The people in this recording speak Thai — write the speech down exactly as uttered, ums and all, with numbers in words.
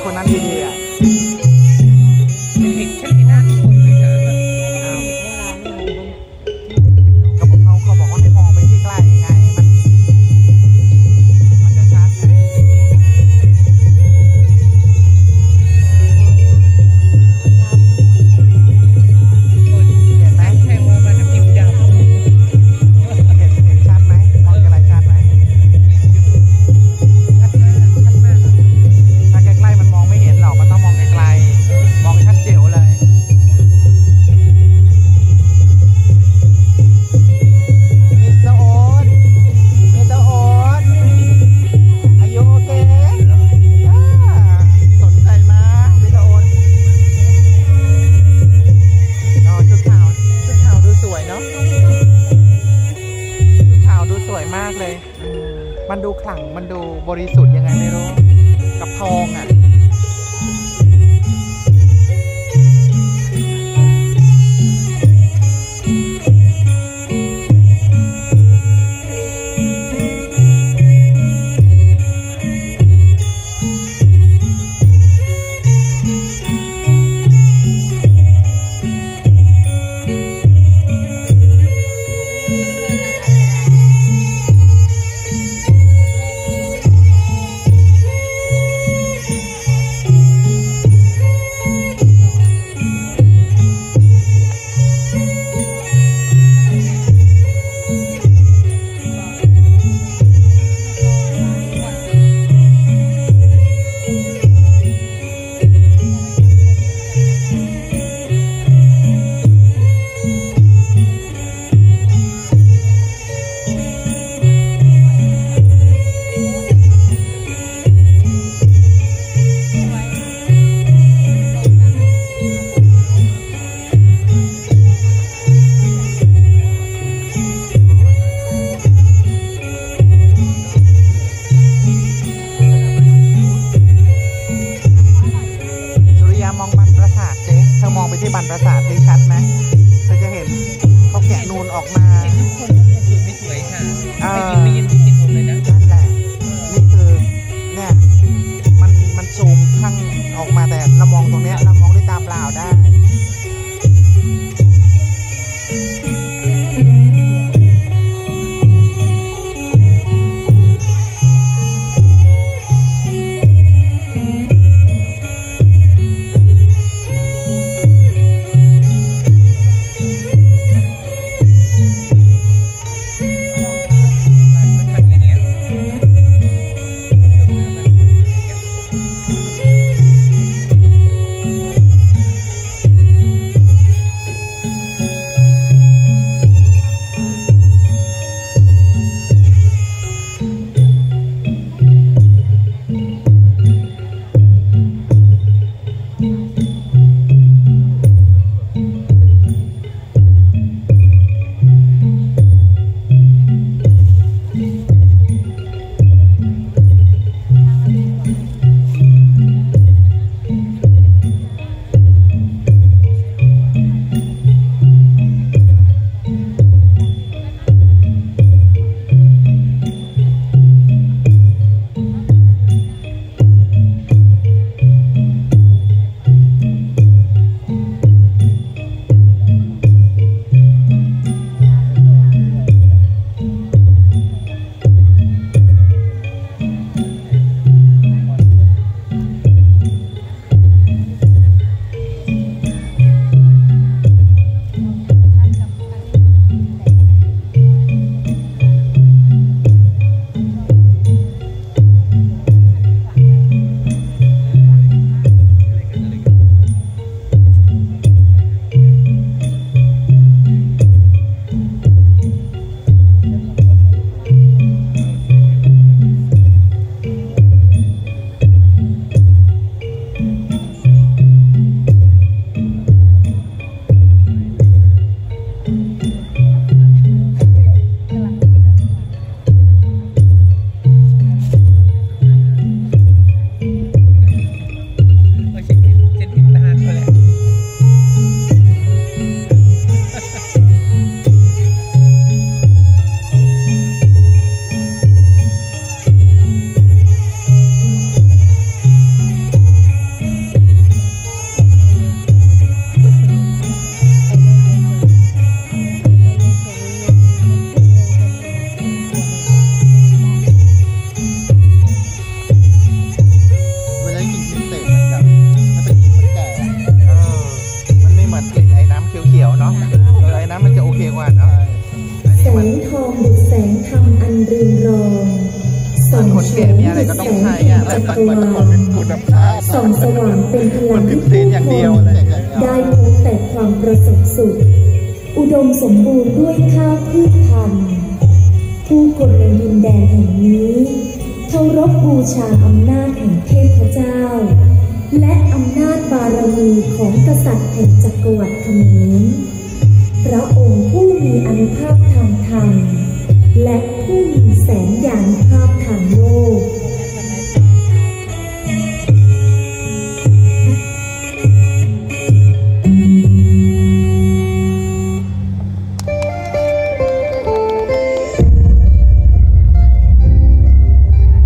คนนั้นดีๆอ่ะเห็นฉันเห็นหน้าทุกคนเลยค่ะก็บอกเขาเขาบอกว่าให้มองไปที่ใกล้ไงมันมันจะชัดไงเห็นไหมแค่มองมันผิวดำเห็นเห็นชัดไหมมองอะไรชัดไหมชัดมากชัดมากอ่ะถ้าใกล้ๆมันมองไม่เห็นหรอกมันต้องมองไกลๆมองชัดเจ๋วเลยมิสเตอร์โอ๊ตมิสเตอร์โอ๊ตอายุโอเคสนใจมามิสเตอร์โอ๊ตอ๋อชุดขาวชุดขาวดูสวยเนาะชุดขาวดูสวยมากเลยมันดูขลังมันดูบริสุทธิ์ยังไงไม่รู้กับทองอ่ะมองไปที่บันปราสาทได้ชัดไหมเธอจะเห็นเขาแกะนูนออกมาเห็นทุกคนว่าสวยไม่สวยค่ะไม่ยิ้มไม่ยิ้มกินหมดเลยนะนั่นแหละนี่คือเนี่ยมันมันซูมข้างออกมาแต่เรามองตรงเนี้ยเรามองด้วยตาเปล่าได้ก็ต้องแสงแห่งจักรวาลส่องสว่างเป็นพลังที่ผู้คนได้พบแต่ความประสบสุขอุดมสมบูรณ์ด้วยข้าวพืชพันธุ์ผู้คนในดินแดนแห่งนี้เคารพบูชาอำนาจแห่งเทพเจ้าและอำนาจบารมีของกษัตริย์แห่งจักรวรรดิเขมรพระองค์ผู้มีอานุภาพทางธรรมและผู้มีแสนยานุภาพทางโลก